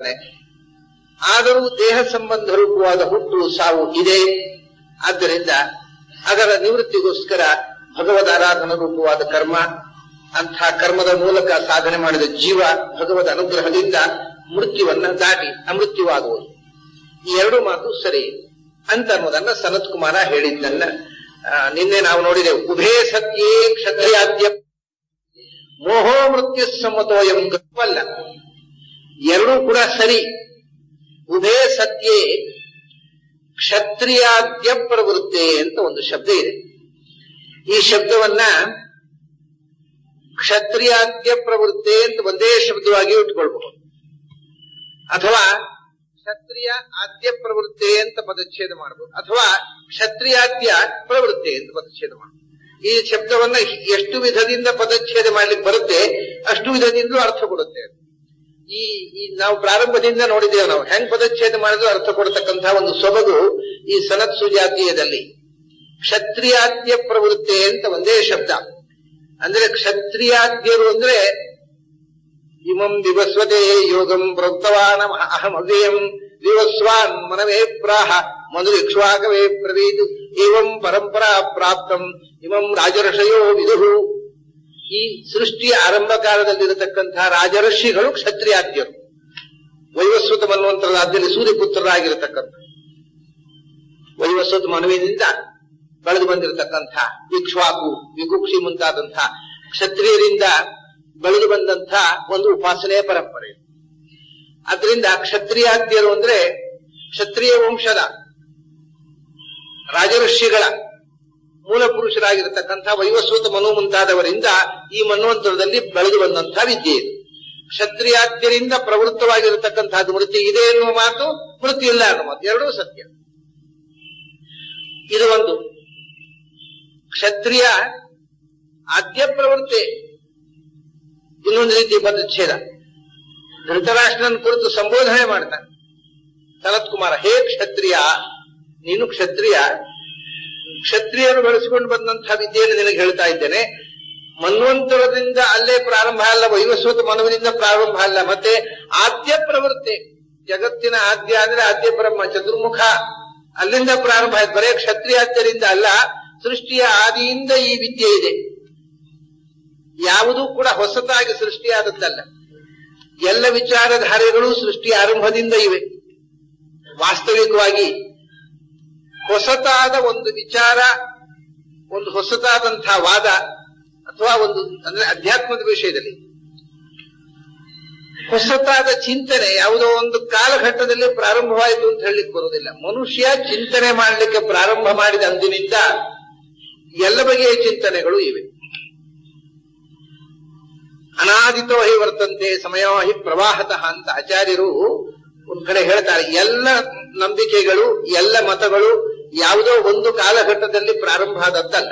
ಆದರೂ ದೇಹ ಸಂಬಂಧ ರೂಪವಾದ ಹುಟ್ಟು ಸಾವು ಇದೆ. ಆದ್ದರಿಂದ ಅದರ ನಿವೃತ್ತಿಗೋಸ್ಕರ ಭಗವದ್ ಆರಾಧನಾ ರೂಪವಾದ ಕರ್ಮ, ಅಂಥ ಕರ್ಮದ ಮೂಲಕ ಸಾಧನೆ ಮಾಡಿದ ಜೀವ ಭಗವದ್ ಅನುಗ್ರಹದಿಂದ ಮೃತ್ಯುವನ್ನ ದಾಟಿ ಅಮೃತ್ಯುವಾಗುವುದು. ಈ ಎರಡು ಮಾತು ಸರಿ ಅಂತ ಅನ್ನೋದನ್ನ ಸನತ್ ಕುಮಾರ ಹೇಳಿದ್ದನ್ನ ನಿನ್ನೆ ನಾವು ನೋಡಿದೆವು. ಉಭೇ ಸತ್ಯೇ ಕ್ಷತ್ರಿಯಾದ್ಯ ಮೋಹೋ ಮೃತ್ಯು ಸಮ್ಮತೋಯಂ ಗತ್ವಲ್ಲ. ಎರಡೂ ಕೂಡ ಸರಿ. ಉಭೇ ಸತ್ಯೇ ಕ್ಷತ್ರಿಯಾದ್ಯ ಪ್ರವೃತ್ತೆ ಅಂತ ಒಂದು ಶಬ್ದ ಇದೆ. ಈ ಶಬ್ದವನ್ನ ಕ್ಷತ್ರಿಯಾದ್ಯ ಪ್ರವೃತ್ತೆ ಅಂತ ಒಂದೇ ಶಬ್ದವಾಗಿ ಇಟ್ಕೊಳ್ಬಹುದು, ಅಥವಾ ಕ್ಷತ್ರಿಯ ಆದ್ಯ ಪ್ರವೃತ್ತೆ ಅಂತ ಪದಚ್ಛೇದ ಮಾಡಬಹುದು, ಅಥವಾ ಕ್ಷತ್ರಿಯಾದ್ಯ ಪ್ರವೃತ್ತೆ ಅಂತ ಪದಚ್ಛೇದ ಮಾಡಬಹುದು. ಈ ಶಬ್ದವನ್ನ ಎಷ್ಟು ವಿಧದಿಂದ ಪದಚ್ಛೇದ ಮಾಡ್ಲಿಕ್ಕೆ ಬರುತ್ತೆ ಅಷ್ಟು ವಿಧದಿಂದಲೂ ಅರ್ಥ ಕೊಡುತ್ತೆ. ಈ ನಾವು ಪ್ರಾರಂಭದಿಂದ ನೋಡಿದ್ದೇವೆ, ನಾವು ಹೆಂಗ್ ಪದಚ್ಛೇದ ಮಾಡಿದ್ರು ಅರ್ಥ ಕೊಡತಕ್ಕಂತಹ ಒಂದು ಸೊಬಗು ಈ ಸನತ್ ಸುಜಾತೀಯದಲ್ಲಿ. ಕ್ಷತ್ರಿಯಾದ್ಯ ಪ್ರವೃತ್ತೆ ಅಂತ ಒಂದೇ ಶಬ್ದ. ಅಂದ್ರೆ ಕ್ಷತ್ರಿಯಾದ್ಯರು ಅಂದ್ರೆ ಇಮಂ ವಿವಸ್ವತೆ ಯೋಗಂ ಪ್ರೋಕ್ತವಾನ್ ಅಹಂ ಅವ್ಯಯಂ ವಿವಸ್ವಾನ್ ಮನವೇ ಪ್ರಾಹ ಮನುರಿಕ್ಷ್ವಾಕವೇ ಪ್ರವೀತ್ ಏವಂ ಪರಂಪರಾ ಪ್ರಾಪ್ತಂ ಇಮಂ ರಾಜರ್ಷಯೋ ವಿದುಹು. ಈ ಸೃಷ್ಟಿಯ ಆರಂಭ ಕಾಲದಲ್ಲಿರತಕ್ಕಂತಹ ರಾಜರ್ಷಿಗಳು ಕ್ಷತ್ರಿಯಾದ್ಯರು. ವೈವಸ್ವತ ಮನ್ವಂತರದಲ್ಲಿ ಸೂರ್ಯಪುತ್ರರಾಗಿರತಕ್ಕಂಥ ವೈವಸ್ವತ ಮನುವಿನಿಂದ ಬೆಳೆದು ಬಂದಿರತಕ್ಕಂಥ ಇಕ್ಷ್ವಾಕು, ವಿಗುಕ್ಷಿ ಮುಂತಾದಂಥ ಕ್ಷತ್ರಿಯರಿಂದ ಬೆಳೆದು ಬಂದಂಥ ಒಂದು ಉಪಾಸನೆಯ ಪರಂಪರೆ. ಅದರಿಂದ ಕ್ಷತ್ರಿಯಾದ್ಯರು ಅಂದ್ರೆ ಕ್ಷತ್ರಿಯ ವಂಶದ ರಾಜಋಷಿಗಳ ಮೂಲ ಪುರುಷರಾಗಿರತಕ್ಕಂಥ ವೈವಸ್ವತ ಮನು ಮುಂತಾದವರಿಂದ ಈ ಮನ್ವಂತರದಲ್ಲಿ ಬೆಳೆದು ಬಂದಂತಹ ವಿದ್ಯೆ ಇದೆ. ಕ್ಷತ್ರಿಯಾದ್ಯರಿಂದ ಪ್ರವೃತ್ತವಾಗಿರತಕ್ಕಂಥದ್ದು ವೃತ್ತಿ ಇದೆ ಎನ್ನುವ ಮಾತು, ವೃತ್ತಿ ಇಲ್ಲ ಅನ್ನುವ ಮಾತು, ಎರಡೂ ಸತ್ಯ. ಇದು ಒಂದು. ಕ್ಷತ್ರಿಯ ಆದ್ಯ ಪ್ರವೃತ್ತಿ ಇನ್ನೊಂದು ರೀತಿ ಪದಚ್ಛೇದ. ಧೃತರಾಷ್ಟ್ರನ ಕುರಿತು ಸಂಬೋಧನೆ ಮಾಡ್ತಾನೆ ಸನತ್ ಕುಮಾರ. ಹೇ ಕ್ಷತ್ರಿಯ, ನೀನು ಕ್ಷತ್ರಿಯ, ಕ್ಷತ್ರಿಯರು ಬೆಳೆಸಿಕೊಂಡು ಬಂದಂತಹ ವಿದ್ಯೆಯನ್ನು ನಿನಗೆ ಹೇಳ್ತಾ ಇದ್ದೇನೆ. ಮನ್ವಂತರದಿಂದ ಅಲ್ಲೇ ಪ್ರಾರಂಭ ಅಲ್ಲ, ವೈವಸ್ವತ ಮನುವಿನಿಂದ ಪ್ರಾರಂಭ ಅಲ್ಲ, ಮತ್ತೆ ಆದ್ಯ ಪ್ರವೃತ್ತಿ. ಜಗತ್ತಿನ ಆದ್ಯ ಅಂದ್ರೆ ಆದ್ಯ ಬ್ರಹ್ಮ ಚತುರ್ಮುಖ, ಅಲ್ಲಿಂದ ಪ್ರಾರಂಭ ಆಯ್ತು. ಬರೇ ಕ್ಷತ್ರಿಯಾದ್ಯರಿಂದ ಅಲ್ಲ, ಸೃಷ್ಟಿಯ ಆದಿಯಿಂದ ಈ ವಿದ್ಯೆ ಇದೆ. ಯಾವುದೂ ಕೂಡ ಹೊಸತಾಗಿ ಸೃಷ್ಟಿಯಾದದ್ದಲ್ಲ. ಎಲ್ಲ ವಿಚಾರಧಾರೆಗಳು ಸೃಷ್ಟಿಯ ಆರಂಭದಿಂದ ಇವೆ. ವಾಸ್ತವಿಕವಾಗಿ ಹೊಸತಾದ ಒಂದು ವಿಚಾರ, ಒಂದು ಹೊಸತಾದಂತಹ ವಾದ, ಅಥವಾ ಒಂದು ಅಂದ್ರೆ ಅಧ್ಯಾತ್ಮದ ವಿಷಯದಲ್ಲಿ ಹೊಸತಾದ ಚಿಂತನೆ ಯಾವುದೋ ಒಂದು ಕಾಲಘಟ್ಟದಲ್ಲಿ ಪ್ರಾರಂಭವಾಯಿತು ಅಂತ ಹೇಳಲಿಕ್ಕೆ ಬರುವುದಿಲ್ಲ. ಮನುಷ್ಯ ಚಿಂತನೆ ಮಾಡಲಿಕ್ಕೆ ಪ್ರಾರಂಭ ಮಾಡಿದ ಅಂದಿನಿಂದ ಎಲ್ಲ ಬಗೆಯ ಚಿಂತನೆಗಳು ಇವೆ. ಅನಾದಿತೋ ಹಿ ವರ್ತಂತೆ ಸಮಯೋ ಹಿ ಪ್ರವಾಹತಃ ಅಂತ ಆಚಾರ್ಯರು ಒಂದ್ ಕಡೆ ಹೇಳ್ತಾರೆ. ಎಲ್ಲ ನಂಬಿಕೆಗಳು, ಎಲ್ಲ ಮತಗಳು ಯಾವುದೋ ಒಂದು ಕಾಲಘಟ್ಟದಲ್ಲಿ ಪ್ರಾರಂಭ ಆದದ್ದಲ್ಲ.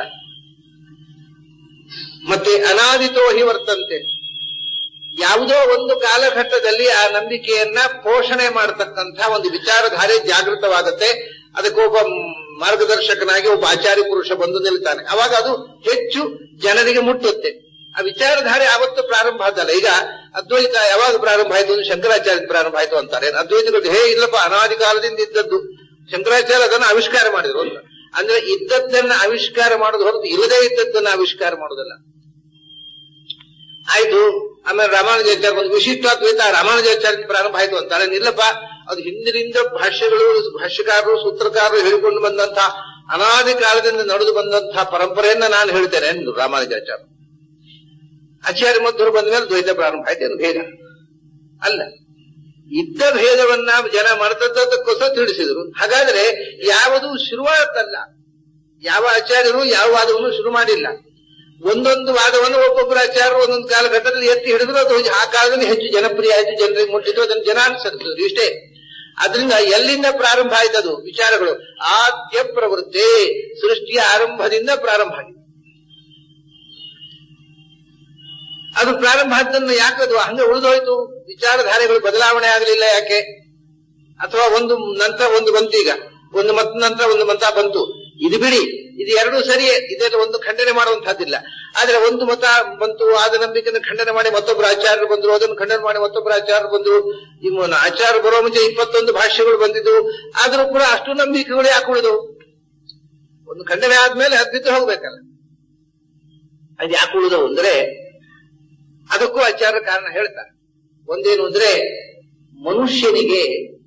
ಮತ್ತೆ ಅನಾದಿತೋ ಹಿ ವರ್ತಂತೆ, ಯಾವುದೋ ಒಂದು ಕಾಲಘಟ್ಟದಲ್ಲಿ ಆ ನಂಬಿಕೆಯನ್ನ ಪೋಷಣೆ ಮಾಡತಕ್ಕಂಥ ಒಂದು ವಿಚಾರಧಾರೆ ಜಾಗೃತವಾಗುತ್ತೆ. ಅದಕ್ಕೊಬ್ಬ ಮಾರ್ಗದರ್ಶಕನಾಗಿ ಒಬ್ಬ ಆಚಾರ್ಯ ಪುರುಷ ಬಂದು ನಿಲ್ತಾನೆ. ಅವಾಗ ಅದು ಹೆಚ್ಚು ಜನರಿಗೆ ಮುಟ್ಟುತ್ತೆ. ಆ ವಿಚಾರಧಾರೆ ಯಾವತ್ತು ಪ್ರಾರಂಭ ಆದಲ್ಲ. ಈಗ ಅದ್ವೈತ ಯಾವಾಗ ಪ್ರಾರಂಭ ಆಯ್ತು ಅಂದ್ರೆ ಶಂಕರಾಚಾರ್ಯ ಪ್ರಾರಂಭ ಆಯ್ತು ಅಂತಾರೆ. ಅದ್ವೈತಗಳು ಇಲ್ಲಪ್ಪ, ಅನಾದಿ ಕಾಲದಿಂದ ಇದ್ದದ್ದು. ಶಂಕರಾಚಾರ್ಯ ಅದನ್ನು ಆವಿಷ್ಕಾರ ಮಾಡಿದ್ರು ಅಂತ. ಅಂದ್ರೆ ಇದ್ದದ್ದನ್ನ ಆವಿಷ್ಕಾರ ಮಾಡೋದು ಹೊರತು ಇಲ್ಲದೇ ಇದ್ದದ್ದನ್ನ ಆವಿಷ್ಕಾರ ಮಾಡೋದಲ್ಲ. ಆಯ್ತು. ಆಮೇಲೆ ರಾಮಾನುಜಾಚಾರ್ಯ ಒಂದು ವಿಶಿಷ್ಟಾದ್ವೈತ ರಾಮಾನುಜಾಚಾರ್ಯ ಪ್ರಾರಂಭ ಆಯ್ತು ಅಂತಾರೆ. ಇಲ್ಲಪ್ಪ, ಅದು ಹಿಂದಿನಿಂದ ಭಾಷ್ಯಕಾರರು ಸೂತ್ರಕಾರರು ಹೇಳಿಕೊಂಡು ಬಂದಂತಹ ಅನಾದಿ ಕಾಲದಿಂದ ನಡೆದು ಬಂದಂತಹ ಪರಂಪರೆಯನ್ನ ನಾನು ಹೇಳ್ತೇನೆ ಎಂದು ರಾಮಾನುಜಾಚಾರ್ಯ. ಆಚಾರ್ಯ ಮಧ್ವರು ಬಂದ ಮೇಲೆ ದ್ವೈತ ಪ್ರಾರಂಭ ಆಯ್ತು ಭೇದ ಅಲ್ಲ. ಇದ್ದ ಭೇದವನ್ನ ಜನ ಮರೆತದ್ದಕ್ಕೋಸ್ಕರ ತಿಳಿಸಿದ್ರು. ಹಾಗಾದ್ರೆ ಯಾವುದು ಶುರುವಾತಲ್ಲ. ಯಾವ ಆಚಾರ್ಯರು ಯಾವ ವಾದವನ್ನು ಶುರು ಮಾಡಿಲ್ಲ. ಒಂದೊಂದು ವಾದವನ್ನು ಒಬ್ಬೊಬ್ಬರು ಆಚಾರ್ಯರು ಒಂದೊಂದು ಕಾಲಘಟ್ಟದಲ್ಲಿ ಎತ್ತಿ ಹಿಡಿದ್ರು. ಅದು ಆ ಕಾಲದಲ್ಲಿ ಹೆಚ್ಚು ಜನಪ್ರಿಯ ಆಯ್ತು, ಜನರಿಗೆ ಮುಟ್ಟಿತು, ಅದನ್ನು ಜನ ಅನುಸರಿಸಿದ್ರು ಇಷ್ಟೇ. ಅದರಿಂದ ಎಲ್ಲಿಂದ ಪ್ರಾರಂಭ ಆಯ್ತದು ವಿಚಾರಗಳು? ಆದ್ಯ ಪ್ರವೃತ್ತಿ, ಸೃಷ್ಟಿಯ ಆರಂಭದಿಂದ ಪ್ರಾರಂಭ ಆಗಿದೆ. ಅದು ಪ್ರಾರಂಭ ಆದ್ದನ್ನು ಯಾಕದು ಹಂಗೆ ಉಳಿದೋಯ್ತು? ವಿಚಾರಧಾರೆಗಳು ಬದಲಾವಣೆ ಆಗಲಿಲ್ಲ ಯಾಕೆ? ಅಥವಾ ಒಂದು ನಂತರ ಒಂದು ಬಂತು, ಈಗ ಒಂದು ಮತ ನಂತರ ಒಂದು ಮತ ಬಂತು. ಇದು ಬಿಡಿ, ಇದು ಎರಡೂ ಸರಿಯೇ, ಇದೆಲ್ಲ ಒಂದು ಖಂಡನೆ ಮಾಡುವಂತಹದ್ದಿಲ್ಲ. ಆದ್ರೆ ಒಂದು ಮತ ಬಂತು, ಆದ ನಂಬಿಕೆಯನ್ನು ಖಂಡನೆ ಮಾಡಿ ಮತ್ತೊಬ್ಬರು ಆಚಾರ್ಯರು ಬಂದ್ರು, ಅದನ್ನು ಖಂಡನೆ ಮಾಡಿ ಮತ್ತೊಬ್ಬರು ಆಚಾರ್ಯರು ಬಂದ್ರು. ಇನ್ನು ಆಚಾರ್ಯ ಬರೋ ಮುಂಚೆ 21 ಭಾಷ್ಯಗಳು ಬಂದಿದ್ದು, ಆದ್ರೂ ಕೂಡ ಅಷ್ಟು ನಂಬಿಕೆಗಳು ಯಾಕೆ ಉಳಿದವು? ಒಂದು ಖಂಡನೆ ಆದ್ಮೇಲೆ ಅದು ಬಿದ್ದು ಹೋಗ್ಬೇಕಲ್ಲ, ಅದು ಯಾಕೆ ಉಳಿದವು ಅಂದ್ರೆ ಅದಕ್ಕೂ ಆಚಾರ್ಯ ಕಾರಣ ಹೇಳ್ತಾರೆ. ಒಂದೇನು ಅಂದ್ರೆ ಮನುಷ್ಯನಿಗೆ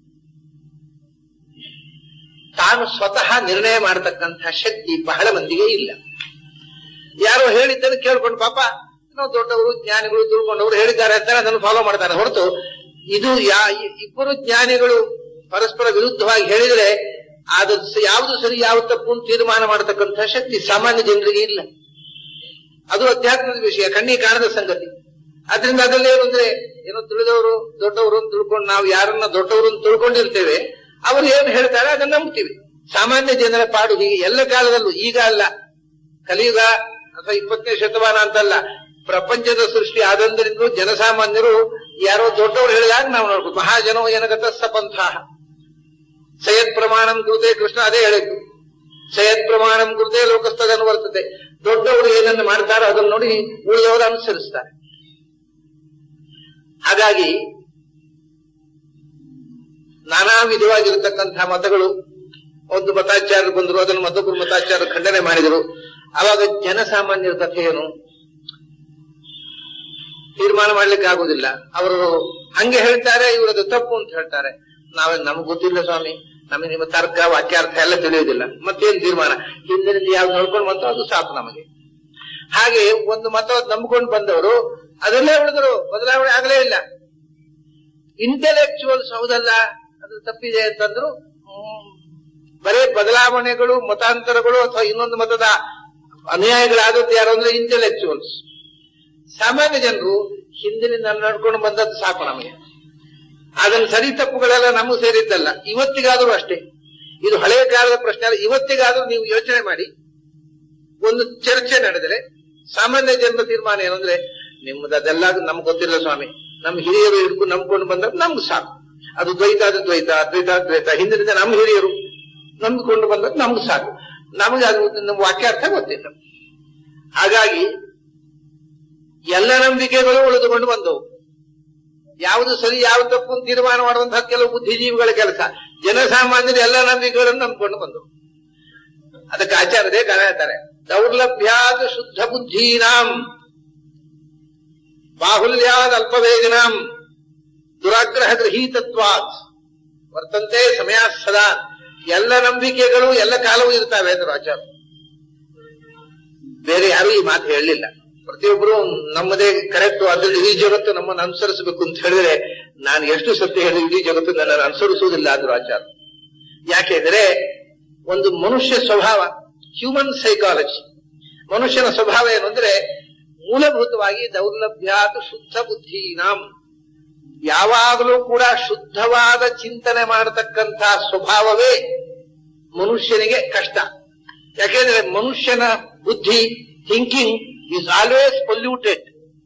ತಾನು ಸ್ವತಃ ನಿರ್ಣಯ ಮಾಡತಕ್ಕಂತಹ ಶಕ್ತಿ ಬಹಳ ಮಂದಿಗೆ ಇಲ್ಲ. ಯಾರೋ ಹೇಳಿದ್ದನ್ನು ಕೇಳ್ಕೊಂಡು ಪಾಪ ನಾವು ದೊಡ್ಡವರು ಜ್ಞಾನಿಗಳು ತಿಳ್ಕೊಂಡವರು ಹೇಳಿದ್ದಾರೆ ಅಂತ ಅದನ್ನು ಫಾಲೋ ಮಾಡ್ತಾನೆ ಹೊರತು, ಇದು ಇಬ್ಬರು ಜ್ಞಾನಿಗಳು ಪರಸ್ಪರ ವಿರುದ್ಧವಾಗಿ ಹೇಳಿದ್ರೆ ಅದು ಯಾವುದು ಸರಿ ಯಾವುದು ತಪ್ಪು ಅಂತ ತೀರ್ಮಾನ ಮಾಡತಕ್ಕಂತಹ ಶಕ್ತಿ ಸಾಮಾನ್ಯ ಜನರಿಗೆ ಇಲ್ಲ. ಅದು ಅಧ್ಯಾತ್ಮದ ವಿಷಯ, ಕಣ್ಣಿಗೆ ಕಾಣದ ಸಂಗತಿ. ಆದ್ರಿಂದ ಅದರಲ್ಲಿ ಏನು ಅಂದ್ರೆ, ಏನೋ ತಿಳಿದವರು ದೊಡ್ಡವರು ಅಂತ ತಿಳ್ಕೊಂಡು ನಾವು ಯಾರನ್ನ ದೊಡ್ಡವರು ಅಂತ ತಿಳ್ಕೊಂಡಿರ್ತೇವೆ, ಅವರು ಏನು ಹೇಳ್ತಾರೆ ಅದನ್ನ ನಂಬ್ತೀವಿ. ಸಾಮಾನ್ಯ ಜನರ ಪಾಡು ಹೀಗೆ ಎಲ್ಲ ಕಾಲದಲ್ಲೂ, ಈಗ ಅಲ್ಲ, ಕಲಿಯುಗ ಅಥವಾ 20ನೇ ಶತಮಾನ ಅಂತಲ್ಲ, ಪ್ರಪಂಚದ ಸೃಷ್ಟಿ ಆದಂದ್ರಿಂದ ಜನಸಾಮಾನ್ಯರು ಯಾರೋ ದೊಡ್ಡವರು ಹೇಳಿದಾಗ ನಾವು ನೋಡ್ಬೋದು. ಮಹಾಜನೋ ಏನಗತ ಸಪಂಥ ಸಯತ್ ಪ್ರಮಾಣಂ ಕೃತೆ, ಕೃಷ್ಣ ಅದೇ ಹೇಳಿದ್ದು, ಸಯತ್ ಪ್ರಮಾಣಂ ಕೃತೆ ಲೋಕಸ್ಥದನ್ನು ಬರ್ತದೆ. ದೊಡ್ಡವರು ಏನನ್ನು ಮಾಡ್ತಾರೋ ಅದನ್ನು ನೋಡಿ ಉಳಿದವರು ಅನುಸರಿಸ್ತಾರೆ. ಹಾಗಾಗಿ ನಾನಾ ವಿಧವಾಗಿರತಕ್ಕಂತಹ ಮತಗಳು, ಒಂದು ಮತಾಚಾರ್ಯರು ಬಂದರು, ಅದನ್ನು ಮತ್ತೊಬ್ಬರು ಮತಾಚಾರ್ಯರು ಖಂಡನೆ ಮಾಡಿದರು. ಅವಾಗ ಜನಸಾಮಾನ್ಯರ ಕಥೆ ಏನು ತೀರ್ಮಾನ ಮಾಡ್ಲಿಕ್ಕೆ ಆಗುದಿಲ್ಲ. ಅವರು ಹಂಗೆ ಹೇಳ್ತಾರೆ, ಇವರದು ತಪ್ಪು ಅಂತ ಹೇಳ್ತಾರೆ. ನಮ್ಗೆ ಗೊತ್ತಿಲ್ಲ ಸ್ವಾಮಿ, ನಮಗೆ ನಿಮ್ಮ ತರ್ಕ ವಾಕ್ಯಾರ್ಥ ಎಲ್ಲ ತಿಳಿಯುವುದಿಲ್ಲ, ಮತ್ತೇನ್ ತೀರ್ಮಾನ? ಹಿಂದಿನಿಂದ ಯಾವ್ದು ನೋಡ್ಕೊಂಡು ಬಂತೋ ಅದು ಸಾಕು ನಮಗೆ. ಹಾಗೆ ಒಂದು ಮತ ನಂಬಿಕೊಂಡು ಬಂದವರು ಅದರಲ್ಲೇ ಉಳಿದರು, ಬದಲಾವಣೆ ಆಗಲೇ ಇಲ್ಲ. ಇಂಟೆಲೆಕ್ಚುವಲ್ಸ್ ಹೌದಲ್ಲ, ಅದು ತಪ್ಪಿದೆ ಅಂತಂದ್ರು, ಬರೇ ಬದಲಾವಣೆಗಳು ಮತಾಂತರಗಳು ಅಥವಾ ಇನ್ನೊಂದು ಮತದ ಅನ್ಯಾಯಗಳಾದದ್ದು ಯಾರು ಅಂದ್ರೆ ಇಂಟೆಲೆಕ್ಚುವಲ್ಸ್. ಸಾಮಾನ್ಯ ಜನರು ಹಿಂದಿನಿಂದ ನಡ್ಕೊಂಡು ಬಂದದ್ದು ಸಾಕು ನಮಗೆ, ಅದನ್ನು ಸರಿ ತಪ್ಪುಗಳೆಲ್ಲ ನಮಗೂ ಸೇರಿದ್ದಲ್ಲ. ಇವತ್ತಿಗಾದ್ರೂ ಅಷ್ಟೇ, ಇದು ಹಳೆಯ ಕಾಲದ ಪ್ರಶ್ನೆ ಅಲ್ಲ. ಇವತ್ತಿಗಾದ್ರೂ ನೀವು ಯೋಚನೆ ಮಾಡಿ, ಒಂದು ಚರ್ಚೆ ನಡೆದರೆ ಸಾಮಾನ್ಯ ಜನರ ತೀರ್ಮಾನ ಏನು ಅಂದ್ರೆ, ನಿಮ್ಮದು ಅದೆಲ್ಲ ನಮ್ಗೆ ಗೊತ್ತಿಲ್ಲ ಸ್ವಾಮಿ, ನಮ್ಮ ಹಿರಿಯರು ಹಿಡ್ಕೊಂಡು ನಂಬ್ಕೊಂಡು ಬಂದದ್ದು ನಮ್ಗೆ ಸಾಕು. ಅದು ದ್ವೈತ ಅದು ದ್ವೈತ, ಅದ್ವೈತ ದ್ವೈತ, ಹಿಂದಿನಿಂದ ನಮ್ಮ ಹಿರಿಯರು ನಂಬಿಕೊಂಡು ಬಂದದ್ದು ನಮ್ಗೆ ಸಾಕು, ನಮಗೆ ಅದು ನಮ್ಮ ವಾಕ್ಯಾರ್ಥ ಗೊತ್ತಿಲ್ಲ. ಹಾಗಾಗಿ ಎಲ್ಲ ನಂಬಿಕೆಗಳು ಉಳಿದುಕೊಂಡು ಬಂದವು. ಯಾವುದು ಸರಿ ಯಾವುದು ತಪ್ಪು ಅಂತ ತೀರ್ಮಾನ ಮಾಡುವಂತಹ ಕೆಲವು ಬುದ್ಧಿಜೀವಿಗಳ ಕೆಲಸ. ಜನಸಾಮಾನ್ಯರು ಎಲ್ಲ ನಂಬಿಕೆಗಳನ್ನು ನಂಬಿಕೊಂಡು ಬಂದವು. ಅದಕ್ಕೆ ಆಚಾರ್ಯರೇ ಹೇಳ್ತಾರೆ, ದೌರ್ಲಭ್ಯಾದ ಶುದ್ಧ ಬುದ್ಧೀನಾಂ ಬಾಹುಲ್ಯಾದ ಅಲ್ಪವೇದಿನಾಂ ದುರಾಗ್ರಹ ಗೃಹೀತತ್ವಾತ್ ವರ್ತಂತೆ ಸಮಯ ಸದಾ. ಎಲ್ಲ ನಂಬಿಕೆಗಳು ಎಲ್ಲ ಕಾಲವೂ ಇರ್ತಾವೆ ಅಂದ್ರು ಆಚಾರ್ಯ. ಬೇರೆ ಯಾರು ಈ ಮಾತು ಹೇಳಲಿಲ್ಲ. ಪ್ರತಿಯೊಬ್ಬರು ನಮ್ಮದೇ ಕರೆಕ್ಟ್, ಅದ್ರಲ್ಲಿ ಇಡೀ ಜಗತ್ತು ನಮ್ಮನ್ನು ಅನುಸರಿಸಬೇಕು ಅಂತ ಹೇಳಿದ್ರೆ ನಾನು ಎಷ್ಟು ಸತ್ಯ ಹೇಳಿದ್ರೆ ಇಡೀ ಜಗತ್ತು ನನ್ನನ್ನು ಅನುಸರಿಸುವುದಿಲ್ಲ ಅಂದ್ರು ಆಚಾರ್ಯ. ಯಾಕೆಂದ್ರೆ ಒಂದು ಮನುಷ್ಯ ಸ್ವಭಾವ, ಹ್ಯೂಮನ್ ಸೈಕಾಲಜಿ, ಮನುಷ್ಯನ ಸ್ವಭಾವ ಏನು ಅಂದ್ರೆ ಮೂಲಭೂತವಾಗಿ ದೌರ್ಲಭ್ಯಾತ್ ಶುದ್ಧ ಬುದ್ಧೀನಾಂ, ಯಾವಾಗಲೂ ಕೂಡ ಶುದ್ಧವಾದ ಚಿಂತನೆ ಮಾಡತಕ್ಕಂತಹ ಸ್ವಭಾವವೇ ಮನುಷ್ಯನಿಗೆ ಕಷ್ಟ. ಯಾಕೆಂದ್ರೆ ಮನುಷ್ಯನ ಬುದ್ಧಿ, ಥಿಂಕಿಂಗ್ ಈಸ್ ಆಲ್ವೇಸ್ ಪೊಲ್ಯೂಟೆಡ್.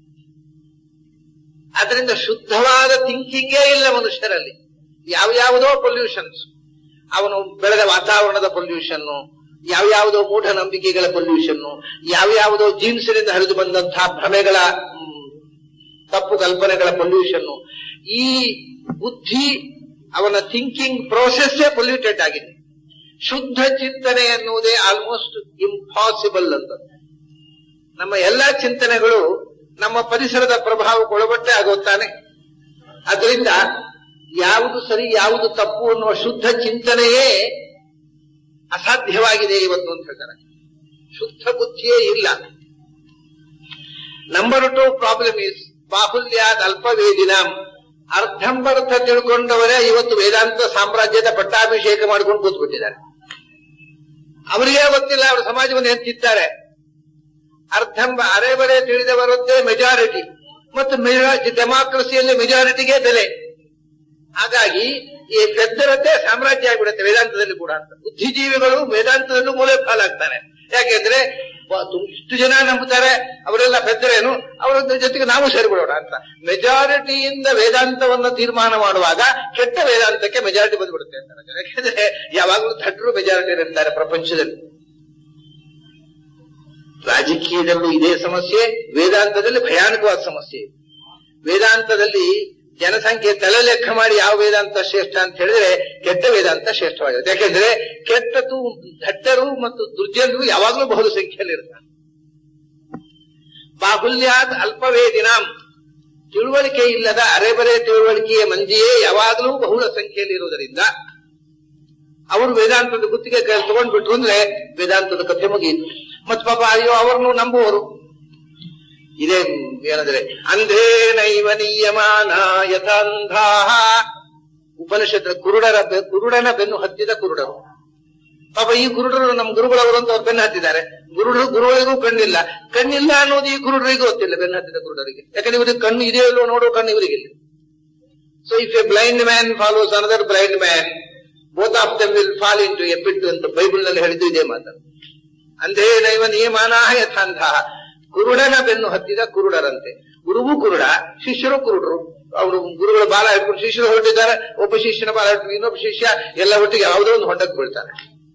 ಆದ್ರಿಂದ ಶುದ್ಧವಾದ ಥಿಂಕಿಂಗೇ ಇಲ್ಲ ಮನುಷ್ಯರಲ್ಲಿ. ಯಾವ್ಯಾವುದೋ ಪೊಲ್ಯೂಷನ್ಸ್, ಅವನು ಬೆಳೆದ ವಾತಾವರಣದ ಪೊಲ್ಯೂಷನ್ನು, ಯಾವ್ಯಾವುದೋ ಮೂಢನಂಬಿಕೆಗಳ ಪೊಲ್ಯೂಷನ್ನು, ಯಾವ್ಯಾವುದೋ ಜೀನ್ಸಿನಿಂದ ಹರಿದು ಬಂದಂತಹ ಭ್ರಮೆಗಳ ತಪ್ಪು ಕಲ್ಪನೆಗಳ ಪೊಲ್ಯೂಷನ್ನು. ಈ ಬುದ್ಧಿ, ಅವನ ಥಿಂಕಿಂಗ್ ಪ್ರೋಸೆಸ್ಸೇ ಪೊಲ್ಯೂಟೆಡ್ ಆಗಿದೆ. ಶುದ್ಧ ಚಿಂತನೆ ಎನ್ನುವುದೇ ಆಲ್ಮೋಸ್ಟ್ ಇಂಪಾಸಿಬಲ್ ಅಂತ. ನಮ್ಮ ಎಲ್ಲಾ ಚಿಂತನೆಗಳು ನಮ್ಮ ಪರಿಸರದ ಪ್ರಭಾವಕ್ಕೊಳಪಟ್ಟೆ ಆಗುತ್ತಾನೆ. ಅದರಿಂದ ಯಾವುದು ಸರಿ ಯಾವುದು ತಪ್ಪು ಅನ್ನುವ ಶುದ್ಧ ಚಿಂತನೆಯೇ ಅಸಾಧ್ಯವಾಗಿದೆ ಇವತ್ತು ಅಂತ ಹೇಳ್ತಾರೆ. ಶುದ್ಧ ಬುದ್ಧಿಯೇ ಇಲ್ಲ. ನಂಬರ್ 2 ಪ್ರಾಬ್ಲಮ್ ಈಸ್ ಬಾಹುಲ್ಯಾದ ಅಲ್ಪವೇದಿನಾಂ. ಅರ್ಧಂಬರ್ಧ ತಿಳ್ಕೊಂಡವರೇ ಇವತ್ತು ವೇದಾಂತ ಸಾಮ್ರಾಜ್ಯದ ಪಟ್ಟಾಭಿಷೇಕ ಮಾಡ್ಕೊಂಡು ಕೂತ್ಬಿಟ್ಟಿದ್ದಾರೆ. ಅವರಿಗೆ ಗೊತ್ತಿಲ್ಲ ಅವರು ಸಮಾಜವನ್ನು ಹೆಂಚಿದ್ದಾರೆ. ಅರೆಬರೆ ತಿಳಿದವರದ್ದೇ ಮೆಜಾರಿಟಿ, ಮತ್ತು ಡೆಮಾಕ್ರಸಿಯಲ್ಲಿ ಮೆಜಾರಿಟಿಗೆ ಬೆಲೆ. ಹಾಗಾಗಿ ಈ ಪೆದ್ದರದ್ದೇ ಸಾಮ್ರಾಜ್ಯ ಆಗಿಬಿಡುತ್ತೆ ವೇದಾಂತದಲ್ಲಿ ಕೂಡ ಅಂತ. ಬುದ್ಧಿಜೀವಿಗಳು ವೇದಾಂತದಲ್ಲೂ ಮೂಲೆ ಪಾಲಾಗ್ತಾರೆ. ಯಾಕೆಂದ್ರೆ ಇಷ್ಟು ಜನ ನಂಬುತ್ತಾರೆ, ಅವರೆಲ್ಲ ಪೆದ್ದರೇನು, ಅವರ ಜೊತೆಗೆ ನಾವು ಸೇರಿಬಿಡೋಣ ಅಂತ. ಮೆಜಾರಿಟಿಯಿಂದ ವೇದಾಂತವನ್ನು ತೀರ್ಮಾನ ಮಾಡುವಾಗ ಕೆಟ್ಟ ವೇದಾಂತಕ್ಕೆ ಮೆಜಾರಿಟಿ ಬಂದ್ಬಿಡುತ್ತೆ ಅಂತ. ಯಾಕೆಂದ್ರೆ ಯಾವಾಗಲೂ ದಡ್ಡರು ಮೆಜಾರಿಟಿ ಇರ್ತಾರೆ ಪ್ರಪಂಚದಲ್ಲಿ. ರಾಜಕೀಯದಲ್ಲೂ ಇದೇ ಸಮಸ್ಯೆ, ವೇದಾಂತದಲ್ಲಿ ಭಯಾನಕವಾದ ಸಮಸ್ಯೆ ಇದೆ. ವೇದಾಂತದಲ್ಲಿ ಜನಸಂಖ್ಯೆ ತಲೆ ಲೆಕ್ಕ ಮಾಡಿ ಯಾವ ವೇದಾಂತ ಶ್ರೇಷ್ಠ ಅಂತ ಹೇಳಿದ್ರೆ ಕೆಟ್ಟ ವೇದಾಂತ ಶ್ರೇಷ್ಠವಾಗಿರುತ್ತೆ. ಯಾಕೆಂದ್ರೆ ಕೆಟ್ಟದು ದಟ್ಟರು ಮತ್ತು ದುರ್ಜನರು ಯಾವಾಗಲೂ ಬಹು ಸಂಖ್ಯೆಯಲ್ಲಿ ಇರ್ತಾರೆ. ಬಾಹುಲ್ಯಾತ್ ಅಲ್ಪವೇದಿನಾಂ, ತಿಳುವಳಿಕೆ ಇಲ್ಲದ ಅರೆಬರೆ ತಿಳುವಳಿಕೆಯ ಮಂದಿಯೇ ಯಾವಾಗಲೂ ಬಹುಳ ಸಂಖ್ಯೆಯಲ್ಲಿ ಇರುವುದರಿಂದ ಅವರು ವೇದಾಂತದ ಗುತ್ತಿಗೆ ತಗೊಂಡ್ಬಿಟ್ರು ಅಂದ್ರೆ ವೇದಾಂತದ ಕಥೆ ಮುಗಿಯಿತು. ಮತ್ ಪಾಪ ಅಯ್ಯೋ ಅವರನ್ನು ನಂಬುವರು. ಇದೇ ಏನಂದ್ರೆ ಅಂಧೇನೈವ ನಿಯಮಾನ ಯಥಾಂಧಾಃ, ಉಪನಿಷತ್ ಕುರುಡನ ಬೆನ್ನು ಹತ್ತಿದ ಕುರುಡರು. ಪಾಪ ಈ ಕುರುಡರು ನಮ್ಮ ಗುರುಗಳವರು ಅಂತ ಅವ್ರು ಬೆನ್ನು ಹತ್ತಿದ್ದಾರೆ. ಗುರುಗಳಿಗೂ ಕಣ್ಣಿಲ್ಲ ಅನ್ನೋದು ಈ ಕುರುಡರಿಗೂ ಗೊತ್ತಿಲ್ಲ, ಬೆನ್ನು ಹತ್ತಿದ ಕುರುಡರಿಗೆ. ಯಾಕಂದ್ರೆ ಇವರಿಗೆ ಕಣ್ಣು ಇದೆಯೋ ಇಲ್ಲೋ ನೋಡೋ ಕಣ್ಣು ಇವರಿಗಿಲ್ಲ. So if a blind man follows another blind man, both of them will fall into a pit ಅಂತ ಬೈಬಲ್ ನಲ್ಲಿ ಹೇಳಿದ್ದು ಇದೇ ಮಾತು. ಅಂಧೇನೈವ ನಿಯಮಾನಃ ಯಥಾಂಧಾಃ, ಕುರುಡನ ಬೆನ್ನು ಹತ್ತಿದ ಕುರುಡರಂತೆ. ಗುರುವು ಕುರುಡ, ಶಿಷ್ಯರು ಕುರುಡರು. ಅವರು ಗುರುಗಳ ಬಾಲ ಹಿಡ್ಕೊಂಡು ಶಿಷ್ಯರು ಹೊರಟಿದ್ದಾರೆ, ಒಬ್ಬ ಶಿಷ್ಯನ ಬಾಲ ಹಿಡ್ಕೊಂಡು ಇನ್ನೊಬ್ಬ ಶಿಷ್ಯ ಎಲ್ಲ ಒಟ್ಟಿಗೆ ಯಾವುದೋ ಒಂದು ಹೊಂಡಕ್ಕೆ ಬೀಳ್ತಾರೆ.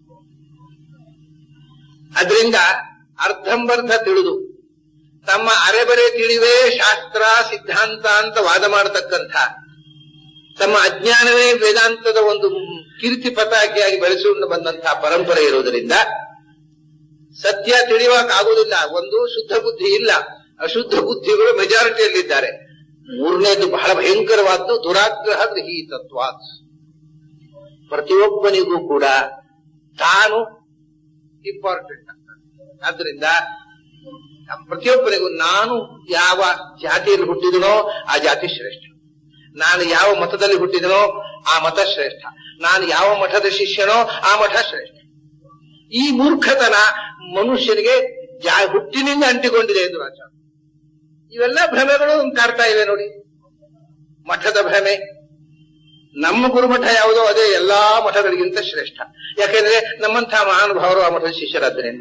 ಅದರಿಂದ ಅರ್ಧಂಬರ್ಧ ತಿಳಿದು ತಮ್ಮ ಅರೆಬರೆ ತಿಳಿವೇ ಶಾಸ್ತ್ರ ಸಿದ್ಧಾಂತ ಅಂತ ವಾದ ಮಾಡತಕ್ಕಂಥ, ತಮ್ಮ ಅಜ್ಞಾನವೇ ವೇದಾಂತದ ಒಂದು ಕೀರ್ತಿ ಪತಾಕೆಯಾಗಿ ಬೆಳೆಸಿಕೊಂಡು ಬಂದಂತಹ ಪರಂಪರೆ ಇರುವುದರಿಂದ ಸತ್ಯ ತಿಳಿಯೋಕ್ಕಾಗುವುದಿಲ್ಲ. ಒಂದು ಶುದ್ಧ ಬುದ್ಧಿ ಇಲ್ಲ, ಅಶುದ್ಧ ಬುದ್ಧಿಗಳು ಮೆಜಾರಿಟಿಯಲ್ಲಿದ್ದಾರೆ. ಮೂರನೇದು ಬಹಳ ಭಯಂಕರವಾದ್ದು ದುರಾಗ್ರಹ ಗೃಹೀತತ್ವ. ಪ್ರತಿಯೊಬ್ಬನಿಗೂ ಕೂಡ ತಾನು ಇಂಪಾರ್ಟೆಂಟ್. ಆದ್ರಿಂದ ಪ್ರತಿಯೊಬ್ಬನಿಗೂ ನಾನು ಯಾವ ಜಾತಿಯಲ್ಲಿ ಹುಟ್ಟಿದನೋ ಆ ಜಾತಿ ಶ್ರೇಷ್ಠ, ನಾನು ಯಾವ ಮತದಲ್ಲಿ ಹುಟ್ಟಿದನೋ ಆ ಮತ ಶ್ರೇಷ್ಠ, ನಾನು ಯಾವ ಮಠದ ಶಿಷ್ಯನೋ ಆ ಮಠ ಶ್ರೇಷ್ಠ. ಈ ಮೂರ್ಖತನ ಮನುಷ್ಯನಿಗೆ ಹುಟ್ಟಿನಿಂದ ಅಂಟಿಕೊಂಡಿದೆ ಎಂದು ಆಚಾರ. ಇವೆಲ್ಲ ಭ್ರಮೆಗಳು ಕಾಡ್ತಾ ಇವೆ ನೋಡಿ. ಮಠದ ಭ್ರಮೆ, ನಮ್ಮ ಗುರುಮಠ ಯಾವುದೋ ಅದೇ ಎಲ್ಲಾ ಮಠಗಳಿಗಿಂತ ಶ್ರೇಷ್ಠ. ಯಾಕೆಂದ್ರೆ ನಮ್ಮಂಥ ಮಹಾನುಭಾವರು ಆ ಮಠದ ಶಿಷ್ಯರಾದ್ದರಿಂದ.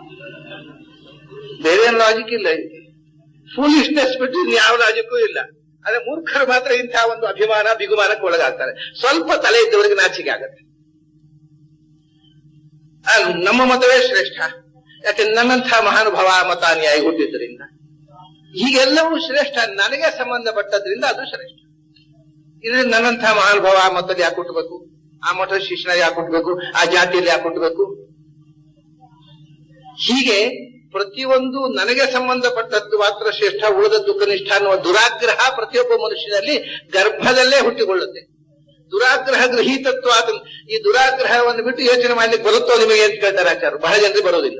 ಬೇರೆ ಏನು ಲಾಜಿಕ್ ಇಲ್ಲ. ಫೂಲಿಶ್ನೆಸ್ ಬಿಟ್ಟು ಯಾವ ಲಾಜಿಕ್ಕೂ ಇಲ್ಲ. ಆದ್ರೆ ಮೂರ್ಖರು ಮಾತ್ರ ಇಂತಹ ಒಂದು ಅಭಿಮಾನ ಬಿಗುಮಾನಕ್ಕೆ ಒಳಗಾಗ್ತಾರೆ. ಸ್ವಲ್ಪ ತಲೆ ಇದ್ದವರಿಗೆ ನಾಚಿಕೆ ಆಗತ್ತೆ. ನಮ್ಮ ಮತವೇ ಶ್ರೇಷ್ಠ, ಯಾಕೆಂದ್ರೆ ನನ್ನಂಥ ಮಹಾನುಭಾವ ಮತಾನುಯಾಯಿ ಹುಟ್ಟಿದ್ದರಿಂದ. ಹೀಗೆಲ್ಲವೂ ಶ್ರೇಷ್ಠ, ನನಗೆ ಸಂಬಂಧಪಟ್ಟದ್ರಿಂದ ಅದು ಶ್ರೇಷ್ಠ. ಇದರಿಂದ ನನ್ನಂಥ ಮಹಾನುಭಾವ ಆ ಮತದಲ್ಲಿ ಯಾಕೆ ಹುಟ್ಟಬೇಕು, ಆ ಮಠದ ಶಿಷ್ಯನ ಯಾಕೆ ಹುಟ್ಟಬೇಕು, ಆ ಜಾತಿಯಲ್ಲಿ ಯಾಕೆ ಹುಟ್ಟಬೇಕು. ಹೀಗೆ ಪ್ರತಿಯೊಂದು ನನಗೆ ಸಂಬಂಧಪಟ್ಟದ್ದು ಮಾತ್ರ ಶ್ರೇಷ್ಠ, ಉಳಿದದ್ದು ಕನಿಷ್ಠ ಅನ್ನುವ ದುರಾಗ್ರಹ ಪ್ರತಿಯೊಬ್ಬ ಮನುಷ್ಯನಲ್ಲಿ ಗರ್ಭದಲ್ಲೇ ಹುಟ್ಟಿಕೊಳ್ಳುತ್ತೆ. ದುರಾಗ್ರಹ ಗೃಹೀತತ್ವ. ಈ ದುರಾಗ್ರಹವನ್ನು ಬಿಟ್ಟು ಯೋಚನೆ ಮಾಡ್ಲಿಕ್ಕೆ ಬರುತ್ತೋ ನಿಮಗೆ ಅಂತ ಕೇಳ್ತಾರೆ ಆಚಾರ್ಯರು. ಬಹಳ ಜನರಿಗೆ ಬರೋದಿಲ್ಲ.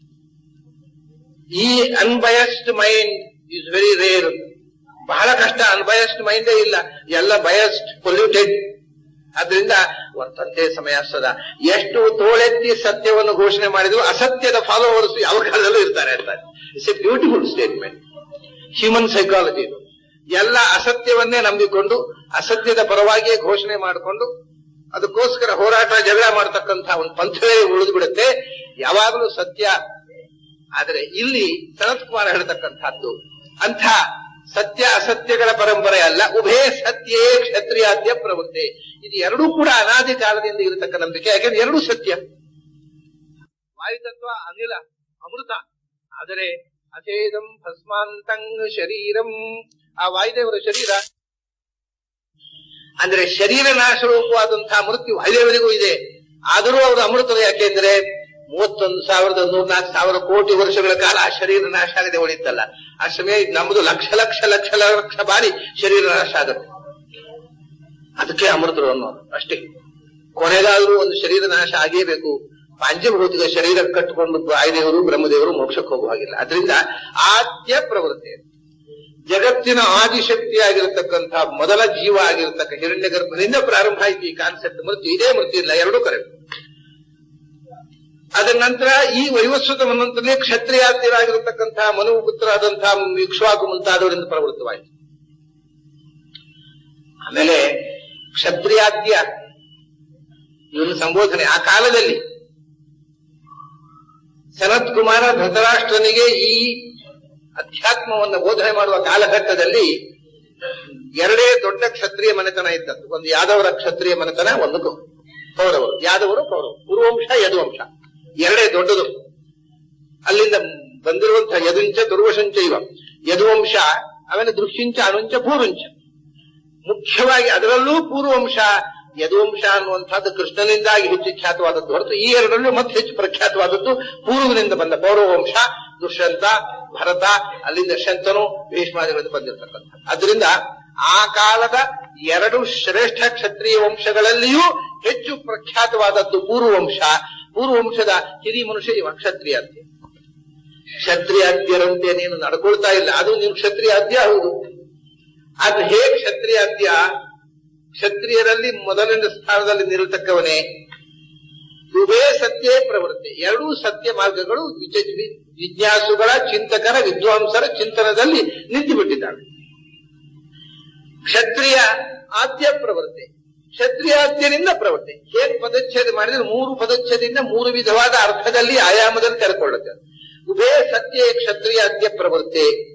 ಈ unbiased mind is very rare. ಬಹಳ ಕಷ್ಟ. ಅನ್ಬಯಸ್ಡ್ ಮೈಂಡೇ ಇಲ್ಲ, ಎಲ್ಲ ಬಯಸ್ಡ್, ಪೊಲ್ಯೂಟೆಡ್. ಆದ್ರಿಂದ ವರ್ತಂತೆ ಸಮಯಸ್ತದ. ಎಷ್ಟು ತೋಳೆತ್ತಿ ಸತ್ಯವನ್ನು ಘೋಷಣೆ ಮಾಡಿದ್ರು ಅಸತ್ಯದ ಫಾಲೋವರ್ಸ್ ಯಾವ ಕಾಲದಲ್ಲೂ ಇರ್ತಾರೆ ಅಂತ. It's a beautiful statement. Human psychology ಇದು. ಎಲ್ಲ ಅಸತ್ಯವನ್ನೇ ನಂಬಿಕೊಂಡು ಅಸತ್ಯದ ಪರವಾಗಿಯೇ ಘೋಷಣೆ ಮಾಡಿಕೊಂಡು ಅದಕ್ಕೋಸ್ಕರ ಹೋರಾಟ ಜಗಳ ಮಾಡತಕ್ಕಂಥ ಒಂದು ಪಂಥವೇ ಉಳಿದು ಬಿಡುತ್ತೆ. ಯಾವಾಗಲೂ ಸತ್ಯ. ಆದರೆ ಇಲ್ಲಿ ಸನತ್ ಕುಮಾರ್ ಹೇಳ್ತಕ್ಕಂಥದ್ದು ಅಂಥ ಸತ್ಯ ಅಸತ್ಯಗಳ ಪರಂಪರೆ ಅಲ್ಲ. ಉಭಯ ಸತ್ಯೇ ಕ್ಷತ್ರಿಯಾದ್ಯ ಪ್ರವೃತ್ತಿ. ಇದು ಎರಡೂ ಕೂಡ ಅನಾದಿ ಕಾಲದಿಂದ ಇರತಕ್ಕ ನಂಬಿಕೆ. ಯಾಕೆಂದ್ರೆ ಎರಡೂ ಸತ್ಯ. ವಾಯುತತ್ವ ಅನಿಲ ಅಮೃತ. ಆದರೆ ಅಚೇದಂ ಭಸ್ಮಾಂತಂಗ್ ಶರೀರಂ, ಆ ವಾಯುದೇವರ ಶರೀರ ಅಂದ್ರೆ ಶರೀರ ನಾಶರೂಪವಾದಂತಹ ಮೃತ್ಯು ವಾಯುದೇವರಿಗೂ ಇದೆ. ಆದರೂ ಅವರು ಅಮೃತರು. ಯಾಕೆಂದ್ರೆ 31,104,000 ಕೋಟಿ ವರ್ಷಗಳ ಕಾಲ ಆ ಶರೀರ ನಾಶ ಆಗದೆ ಉಳಿತಲ್ಲ. ಆ ಸಮಯ ನಮ್ಮದು ಲಕ್ಷ ಲಕ್ಷ ಲಕ್ಷ ಲಕ್ಷ ಬಾರಿ ಶರೀರ ನಾಶ ಆಗುತ್ತೆ. ಅದಕ್ಕೆ ಅಮೃತರು ಅನ್ನೋದು ಅಷ್ಟೇ. ಕೊನೆಗಾದ್ರೂ ಒಂದು ಶರೀರ ನಾಶ ಆಗೇಬೇಕು. ಪಂಚಭೌತಿಕ ಶರೀರ ಕಟ್ಟಿಕೊಂಡು ವಾಯುದೇವರು ಬ್ರಹ್ಮದೇವರು ಮೋಕ್ಷಕ್ಕೆ ಹೋಗುವ ಹಾಗಿಲ್ಲ. ಅದರಿಂದ ಆದ್ಯ ಪ್ರವೃತ್ತಿ, ಜಗತ್ತಿನ ಆದಿಶಕ್ತಿಯಾಗಿರತಕ್ಕಂಥ ಮೊದಲ ಜೀವ ಆಗಿರತಕ್ಕ ಹಿರಣ್ಯ ಗರ್ಭದಿಂದ ಪ್ರಾರಂಭ ಆಯ್ತು ಈ ಕಾನ್ಸೆಪ್ಟ್. ಮೃತ್ಯು ಇದೇ ಮೃತ್ಯು ಇಲ್ಲ, ಎರಡೂ ಕರೆಕ್ಟ್. ಅದರ ನಂತರ ಈ ವೈವಸ್ವತ ಮನ್ವಂತರೇ ಕ್ಷತ್ರಿಯಾದ್ಯರಾಗಿರತಕ್ಕಂತಹ ಮನುಪುತ್ರರಾದಂತಹ ಇಕ್ಷ್ವಾಕು ಮುಂತಾದವರಿಂದ ಪ್ರವೃತ್ತವಾಯಿತು. ಆಮೇಲೆ ಕ್ಷತ್ರಿಯಾದ್ಯ ಇವನ ಸಂಬೋಧನೆ ಆ ಕಾಲದಲ್ಲಿ ಸನತ್ ಕುಮಾರ ಧೃತರಾಷ್ಟ್ರನಿಗೆ ಈ ಅಧ್ಯಾತ್ಮವನ್ನು ಬೋಧನೆ ಮಾಡುವ ಕಾಲಘಟ್ಟದಲ್ಲಿ ಎರಡೇ ದೊಡ್ಡ ಕ್ಷತ್ರಿಯ ಮನೆತನ ಇದ್ದದ್ದು. ಒಂದು ಯಾದವರ ಕ್ಷತ್ರಿಯ ಮನೆತನ, ಒಂದು ಕೌರವರು. ಯಾದವರು ಕೌರವರು, ಕುರುವಂಶ ಯದುವಂಶ, ಎರಡೇ ದೊಡ್ಡದು. ಅಲ್ಲಿಂದ ಬಂದಿರುವಂತಹ ಯದುಂಚ ದುರ್ವಶಂಚ ಇವ ಯದುವಂಶ, ಆಮೇಲೆ ದೃಶ್ಯಂಚ ಅನುಂಚ ಭೂರುಂಚ. ಮುಖ್ಯವಾಗಿ ಅದರಲ್ಲೂ ಪೂರ್ವವಂಶ ಯದುವಂಶ ಅನ್ನುವಂಥದ್ದು ಕೃಷ್ಣನಿಂದಾಗಿ ಹೆಚ್ಚು ಖ್ಯಾತವಾದದ್ದು ಹೊರತು ಈ ಎರಡರಲ್ಲೂ ಮತ್ತೆ ಹೆಚ್ಚು ಪ್ರಖ್ಯಾತವಾದದ್ದು ಪೂರ್ವದಿಂದ ಬಂದ ಪೌರವಂಶ, ದುಷ್ಯಂತ, ಭರತ, ಅಲ್ಲಿಂದ ಶಂತನು, ಭೀಷ್ಮಾದಿಗಳಿಂದ ಬಂದಿರತಕ್ಕಂಥ. ಅದರಿಂದ ಆ ಕಾಲದ ಎರಡು ಶ್ರೇಷ್ಠ ಕ್ಷತ್ರಿಯ ವಂಶಗಳಲ್ಲಿಯೂ ಹೆಚ್ಚು ಪ್ರಖ್ಯಾತವಾದದ್ದು ಪೂರ್ವವಂಶ. ಪೂರ್ವವಂಶದ ಹಿರಿಯ ಮನುಷ್ಯ ಇವ ಕ್ಷತ್ರಿಯಾದ್ಯ. ಕ್ಷತ್ರಿಯಾದ್ಯರಂತೆ ನೀನು ನಡ್ಕೊಳ್ತಾ ಇಲ್ಲ, ಅದು ನೀವು ಕ್ಷತ್ರಿಯಾದ್ಯ ಹೌದು. ಅದು ಹೇಗೆ ಕ್ಷತ್ರಿಯಾದ್ಯ? ಕ್ಷತ್ರಿಯರಲ್ಲಿ ಮೊದಲನೇ ಸ್ಥಾನದಲ್ಲಿ ನಿಲ್ತಕ್ಕವನೇ. ಯುಗೇ ಸತ್ಯೇ ಪ್ರವೃತ್ತಿ, ಎರಡೂ ಸತ್ಯ ಮಾರ್ಗಗಳು ಜಿಜ್ಞಾಸುಗಳ, ಚಿಂತಕರ, ವಿದ್ವಾಂಸರ ಚಿಂತನದಲ್ಲಿ ನಿಂತು ಬಿಟ್ಟಿದ್ದಾಳೆ. ಕ್ಷತ್ರಿಯ ಆದ್ಯ ಪ್ರವೃತ್ತಿ, ಕ್ಷತ್ರಿಯಾದ್ಯನಿಂದ ಪ್ರವೃತ್ತಿ. ಹೇಗೆ ಪದಚ್ಛೇದ ಮಾಡಿದ್ರೆ 3 ಪದಚ್ಛೇದದಿಂದ 3 ವಿಧವಾದ ಅರ್ಥದಲ್ಲಿ ಆಯಾಮದಲ್ಲಿ ತೆರೆಕೊಳ್ಳುತ್ತೆ. ಉಭಯ ಸತ್ಯ ಕ್ಷತ್ರಿಯಾದ್ಯ ಪ್ರವೃತ್ತಿ.